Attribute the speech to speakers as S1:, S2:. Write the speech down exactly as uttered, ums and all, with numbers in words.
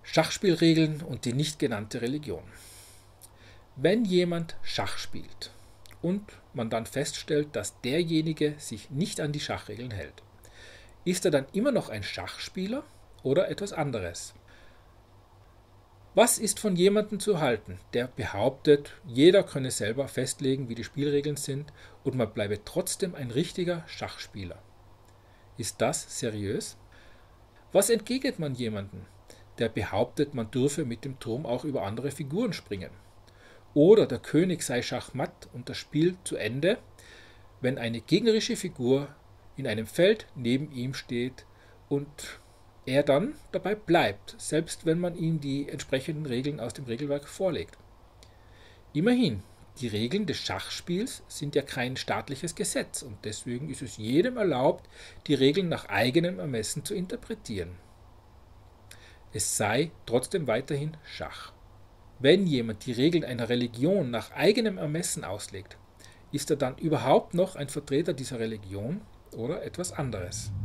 S1: Schachspielregeln und die nicht genannte Religion. Wenn jemand Schach spielt und man dann feststellt, dass derjenige sich nicht an die Schachregeln hält, ist er dann immer noch ein Schachspieler oder etwas anderes? Was ist von jemandem zu halten, der behauptet, jeder könne selber festlegen, wie die Spielregeln sind und man bleibe trotzdem ein richtiger Schachspieler? Ist das seriös? Was entgegnet man jemandem, der behauptet, man dürfe mit dem Turm auch über andere Figuren springen? Oder der König sei schachmatt und das Spiel zu Ende, wenn eine gegnerische Figur in einem Feld neben ihm steht und er dann dabei bleibt, selbst wenn man ihm die entsprechenden Regeln aus dem Regelwerk vorlegt. Immerhin, die Regeln des Schachspiels sind ja kein staatliches Gesetz und deswegen ist es jedem erlaubt, die Regeln nach eigenem Ermessen zu interpretieren. Es sei trotzdem weiterhin Schach. Wenn jemand die Regeln einer Religion nach eigenem Ermessen auslegt, ist er dann überhaupt noch ein Vertreter dieser Religion oder etwas anderes?